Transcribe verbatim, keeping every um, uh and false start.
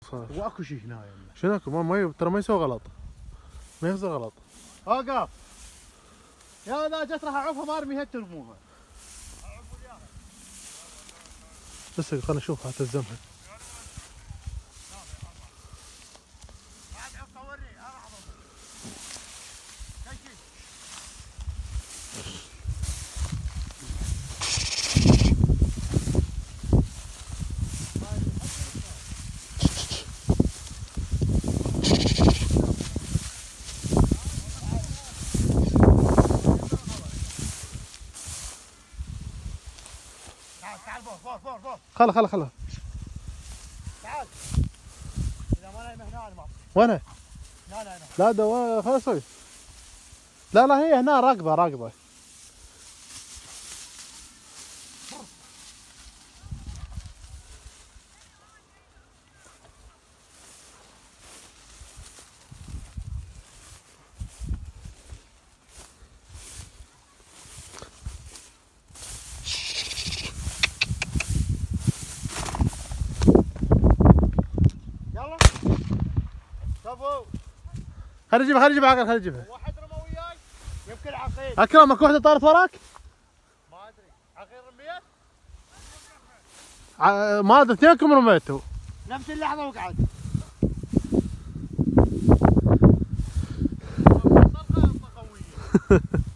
صار. واكو شيء هنا يمه. شنو اكو؟ ما ما ترى ما يسوي غلط. ما يصير غلط. اوقف. يا اذا جت راح اعوفها ما ارميها ترموها. بس خلينا نشوف هتلزمها. تعال فوق فوق فوق فوق. خلا خلا خلا. تعال. اذا ما نايمه هنا انا ما. وينها؟ لا لا لا. لا ده خلاص اسوي. لا لا هي هنا راكضه راكضه. يلا. شوفوا. خلينا نجيبها خلينا نجيبها عقل خلينا نجيبها. واحد رمى وياي يمكن عقيل. اكرم اكو وحده طارت وراك؟ ما ادري. عقيل رميت؟ ع... ما ادري اثنينكم رميتوا. نفس اللحظه وقعد. قويه.